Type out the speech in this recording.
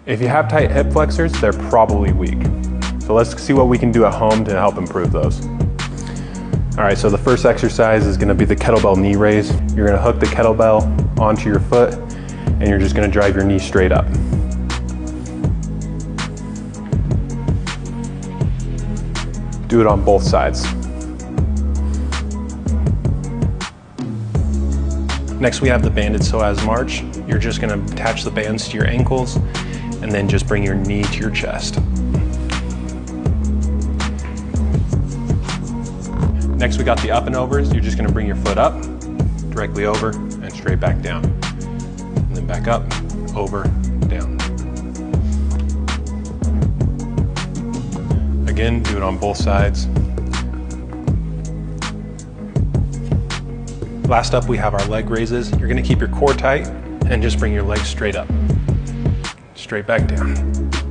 If you have tight hip flexors, they're probably weak. So let's see what we can do at home to help improve those. All right, so the first exercise is gonna be the kettlebell knee raise. You're gonna hook the kettlebell onto your foot and you're just gonna drive your knee straight up. Do it on both sides. Next we have the banded psoas march. You're just gonna attach the bands to your ankles and then just bring your knee to your chest. Next we got the up and overs. You're just gonna bring your foot up, directly over, and straight back down. And then back up, over, down. Again, do it on both sides. Last up, we have our leg raises. You're gonna keep your core tight and just bring your legs straight up, straight back down.